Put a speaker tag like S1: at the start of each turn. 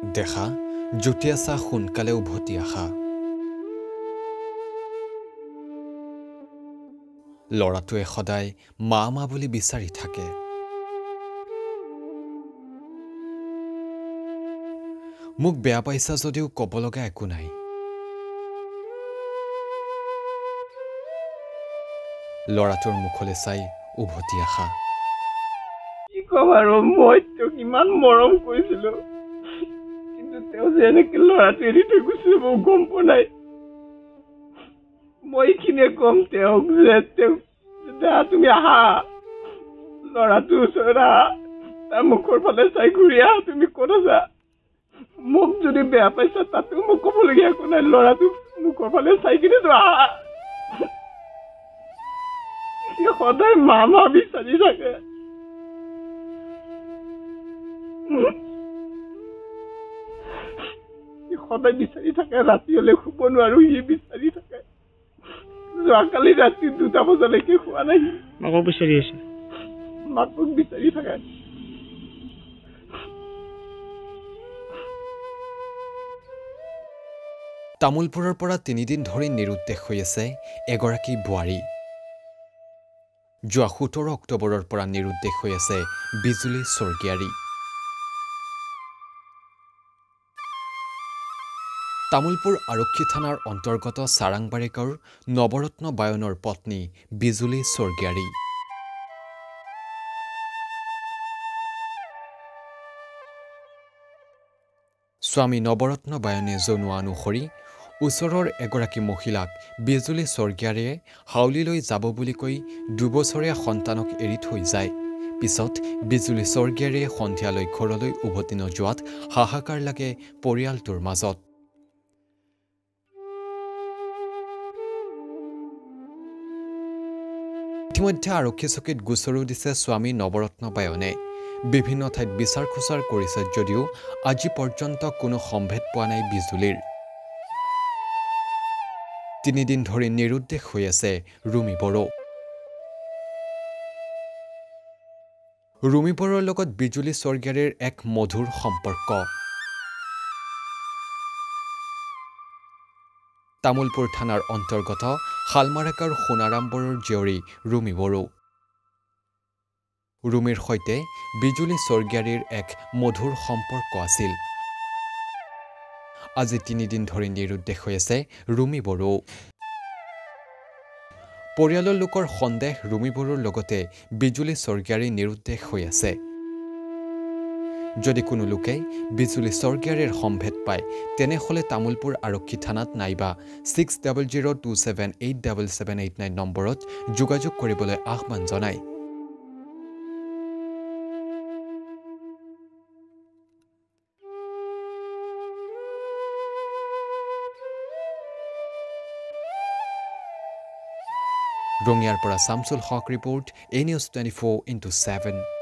S1: দেখা জুতি আছা সোনকালে উভতি আহা লৰাটোৱে সদায় মা মা বুলি বিচাৰি থাকে মোক বেয়া পাইছা যদিও ক'ব লগা একো নাই লৰাটোৰ মুখলৈ চাই উভতি আহা
S2: কি কম আৰু মই তেওঁক ইমান মৰম কৰিছিলো কিন্তু তেওঁ যে এনেকে লৰাটো এৰি থৈ গৈছে মই গম পোৱা নাই মই এইখিনিয়ে কম তেওঁক যে তুমি আহা লৰাটোৰ ওচৰত আহা তাৰ মুখৰ ফালে চাই ঘূৰি আহা তুমি ক'ত আছা মোক যদি বেয়া পাইছা তাতো মোক ক'বলগীয়া একো নাই লৰাটো মুখৰ ফালে চাই কিনে তো আহা সি সদায় মা মা বিচাৰি থাকে সদায় বিচাৰি থাকে ৰাতি হলে শুব নোৱাৰো সি বিচাৰি থাকে যোৱাকালি ৰাতি 2টা বজালৈকে শুৱা নাই মাকক বিচাৰি আছে মাকক বিচাৰি থাকে
S1: তামোলপুৰৰ পৰা 3 দিন ধৰি নিৰুদ্দেশ হৈ আছে এগৰাকী বোৱাৰী যোৱা 17 অক্টোবৰৰ পৰা নিৰুদ্দেশ হৈ আছে বিজুলী স্বৰ্গীয়াৰী তামোলপুৰ আৰক্ষী থানাৰ অন্তৰ্গত সাৰাংবাৰী গাঁৱৰ নৱৰত্ন বায়নৰ পত্নী বিজুলী স্বৰ্গীয়াৰী স্বামী নৱৰত্ন বায়নে জনোৱা অনুসৰি ওচৰৰ এগৰাকী মহিলাক বিজুলী স্বৰ্গীয়াৰীয়ে হাউলিলৈ যাব বুলি কৈ 2 বছৰীয়া সন্তানক এৰি থৈ যায় পিছত বিজুলী স্বৰ্গীয়াৰীয়ে সন্ধিয়ালৈ ঘৰলৈ উভতি নোযোৱাত হাহাকাৰ লাগে পৰিয়ালটোৰ মাজত ইতিমধ্যে আৰক্ষী চকীত গোচৰো দিছে স্বামী নৱৰত্ন বায়নে বিভিন্ন ঠাইত বিচাৰ খোচাৰ কৰিছে যদিও আজি পৰ্যন্ত কোনো সম্ভেদ পোৱা নাই বিজুলীৰ 3 দিন ধৰি নিৰুদ্দেশ হৈ আছে ৰুমি বড়ো ৰুমি বড়োৰ লগত বিজুলী স্বৰ্গীয়াৰীৰ এক মধুৰ সম্পৰ্ক তামোলপুৰ থানাৰ অন্তৰ্গত শালমাৰাকাৰ সোণাৰাম বড়োৰ জীয়ৰী ৰুমি বড়ো ৰুমিৰ সৈতে বিজুলী স্বৰ্গীয়াৰীৰ এক মধুৰ সম্পৰ্ক আছিল আজি 3 দিন ধৰি নিৰুদ্দেশ হৈ আছে ৰুমি বড়ো পৰিয়ালৰ লোকৰ সন্দেহ ৰুমি বড়োৰ লগতে বিজুলী স্বৰ্গীয়াৰী নিৰুদ্দেশ হৈ আছে যদি কোনো লোকে বিজুলী স্বৰ্গীয়াৰীৰ সম্ভেদ পায় তেনেহলে তামোলপুৰ আৰক্ষী থানাত নাইবা 6002787789 নম্বৰত যোগাযোগ কৰিবলৈ আহ্বান জনায় ৰঙিয়াৰ পৰা Shamsul Haque report A News 24/7